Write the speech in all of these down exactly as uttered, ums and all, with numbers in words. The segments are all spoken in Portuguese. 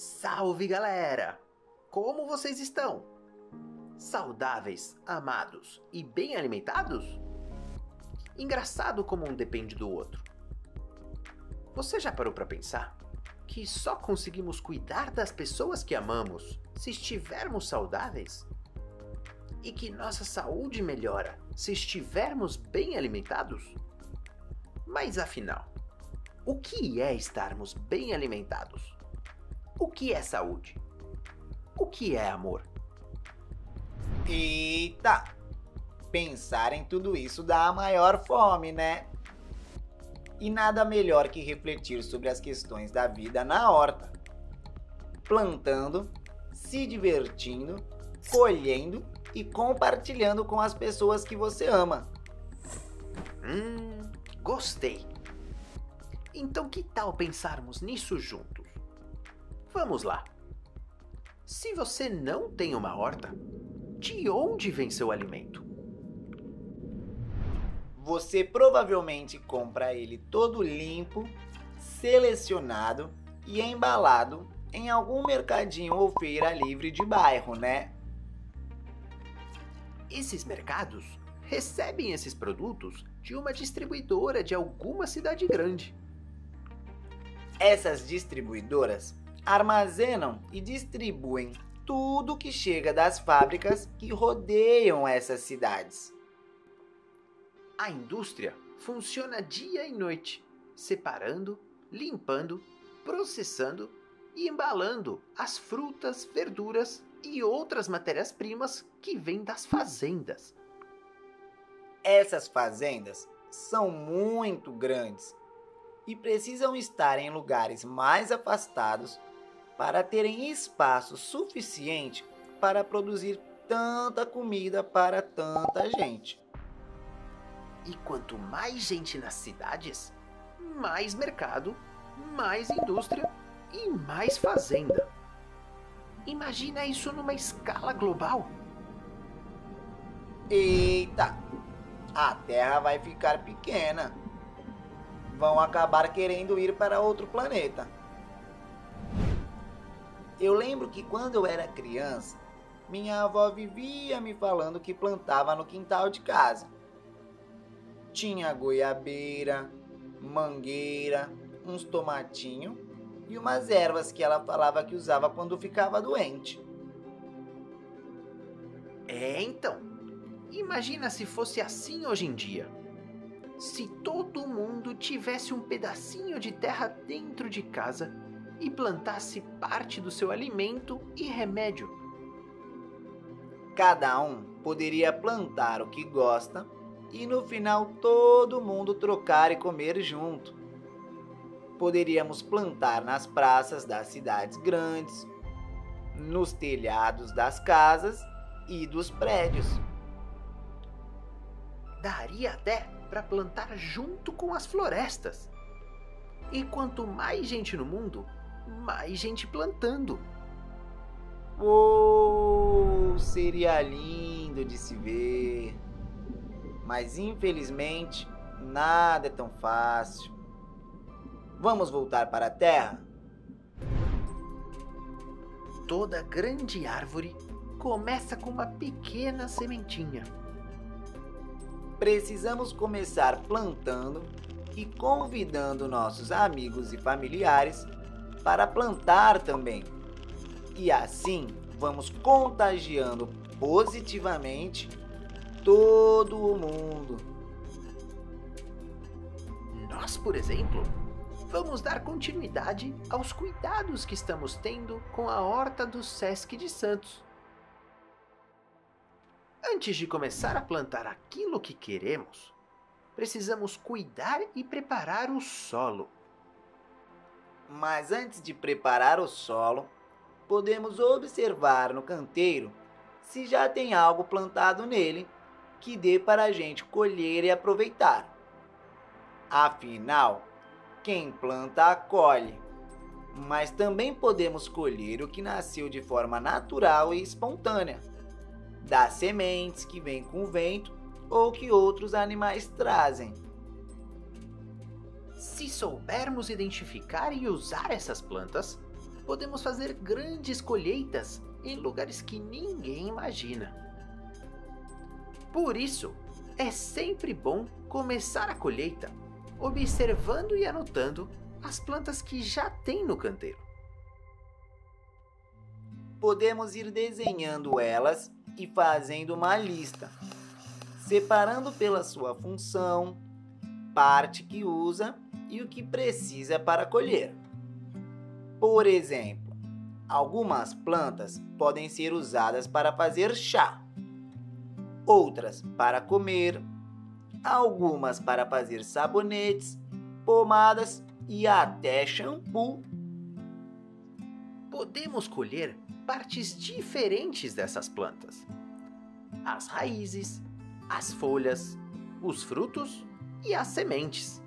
Salve, galera! Como vocês estão? Saudáveis, amados e bem alimentados? Engraçado como um depende do outro. Você já parou para pensar que só conseguimos cuidar das pessoas que amamos se estivermos saudáveis? E que nossa saúde melhora se estivermos bem alimentados? Mas afinal, o que é estarmos bem alimentados? O que é saúde? O que é amor? Eita! Pensar em tudo isso dá a maior fome, né? E nada melhor que refletir sobre as questões da vida na horta. Plantando, se divertindo, colhendo e compartilhando com as pessoas que você ama. Hum, gostei. Então que tal pensarmos nisso juntos? Vamos lá. Se você não tem uma horta, de onde vem seu alimento? Você provavelmente compra ele todo limpo, selecionado e embalado em algum mercadinho ou feira livre de bairro, né? Esses mercados recebem esses produtos de uma distribuidora de alguma cidade grande. Essas distribuidoras armazenam e distribuem tudo que chega das fábricas que rodeiam essas cidades. A indústria funciona dia e noite, separando, limpando, processando e embalando as frutas, verduras e outras matérias-primas que vêm das fazendas. Essas fazendas são muito grandes e precisam estar em lugares mais afastados para terem espaço suficiente para produzir tanta comida para tanta gente. E quanto mais gente nas cidades, mais mercado, mais indústria e mais fazenda. Imagina isso numa escala global. Eita! A Terra vai ficar pequena. Vão acabar querendo ir para outro planeta. Eu lembro que quando eu era criança, minha avó vivia me falando que plantava no quintal de casa. Tinha goiabeira, mangueira, uns tomatinhos e umas ervas que ela falava que usava quando ficava doente. É, então. Imagina se fosse assim hoje em dia. Se todo mundo tivesse um pedacinho de terra dentro de casa e plantasse parte do seu alimento e remédio. Cada um poderia plantar o que gosta e no final todo mundo trocar e comer junto. Poderíamos plantar nas praças das cidades grandes, nos telhados das casas e dos prédios. Daria até para plantar junto com as florestas. E quanto mais gente no mundo, mais gente plantando. Oh, seria lindo de se ver. Mas infelizmente, nada é tão fácil. Vamos voltar para a Terra? Toda grande árvore começa com uma pequena sementinha. Precisamos começar plantando e convidando nossos amigos e familiares para plantar também. E assim vamos contagiando positivamente todo o mundo. Nós, por exemplo, vamos dar continuidade aos cuidados que estamos tendo com a horta do Sesc de Santos. Antes de começar a plantar aquilo que queremos, precisamos cuidar e preparar o solo. Mas antes de preparar o solo, podemos observar no canteiro se já tem algo plantado nele que dê para a gente colher e aproveitar. Afinal, quem planta colhe, mas também podemos colher o que nasceu de forma natural e espontânea, das sementes que vêm com o vento ou que outros animais trazem. Se soubermos identificar e usar essas plantas, podemos fazer grandes colheitas em lugares que ninguém imagina. Por isso, é sempre bom começar a colheita observando e anotando as plantas que já tem no canteiro. Podemos ir desenhando elas e fazendo uma lista, separando pela sua função, parte que usa e o que precisa para colher. Por exemplo, algumas plantas podem ser usadas para fazer chá, outras para comer, algumas para fazer sabonetes, pomadas e até shampoo. Podemos colher partes diferentes dessas plantas: as raízes, as folhas, os frutos e as sementes.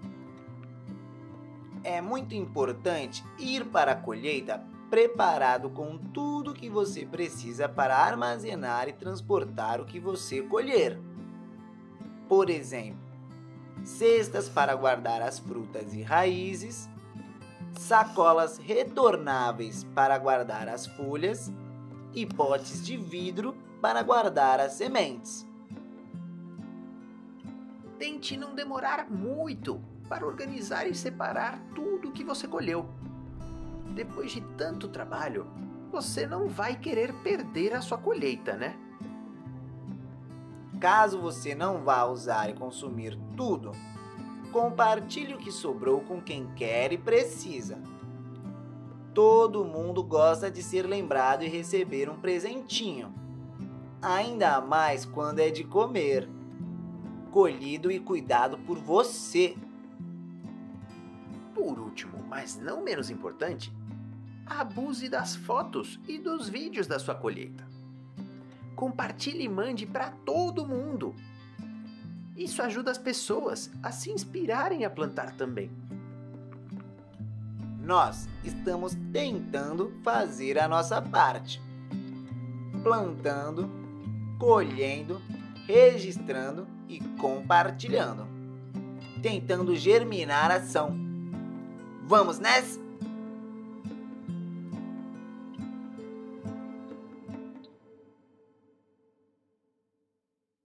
É muito importante ir para a colheita preparado com tudo que você precisa para armazenar e transportar o que você colher. Por exemplo, cestas para guardar as frutas e raízes, sacolas retornáveis para guardar as folhas e potes de vidro para guardar as sementes. Tente não demorar muito para organizar e separar tudo o que você colheu. Depois de tanto trabalho, você não vai querer perder a sua colheita, né? Caso você não vá usar e consumir tudo, compartilhe o que sobrou com quem quer e precisa. Todo mundo gosta de ser lembrado e receber um presentinho, ainda mais quando é de comer, colhido e cuidado por você. Por último, mas não menos importante, abuse das fotos e dos vídeos da sua colheita. Compartilhe e mande para todo mundo. Isso ajuda as pessoas a se inspirarem a plantar também. Nós estamos tentando fazer a nossa parte, plantando, colhendo, registrando e compartilhando, tentando germinar a ação. Vamos nessa?